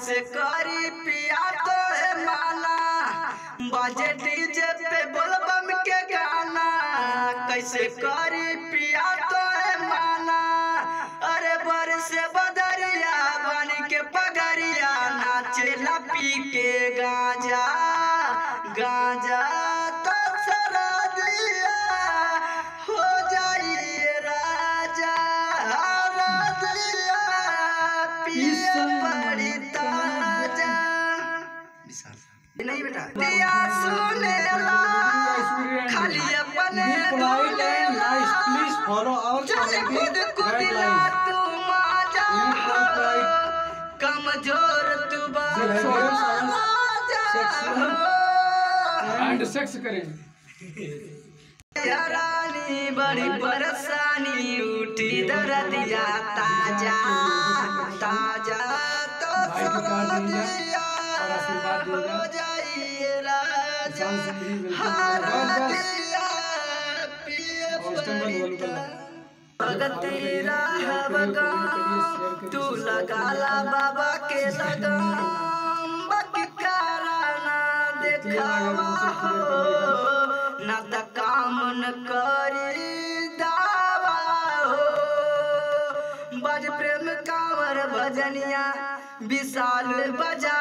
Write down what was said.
कैसे करी पिया तो है माना, बाजे डीजे पे बोलबम के गाना, कैसे करी पिया तो है माना। अरे बरसे बदरिया बन के पगरिया, नाचेला पी के गांजा गांजा, तो सरा दिया हो जाइए राजा, नहीं बेटा दिया सुने ला खाली अपने प्लीज फॉलो आवर खुद को दिला तू माजा, कमजोर तू एंड सेक्स करें। रानी बड़ी परेशानी उठी दर्दिया ताजा ताजा, तो सरा दिया हो जाइए राजा, हरा दिया पिए पड़ीता भगती राह बगाम, तू लगाला बाबा के लगाम, बाकी कराना देखावा हो ना त काम न करी दावा हो। बज प्रेम कांवर भजनिया विशाल बजा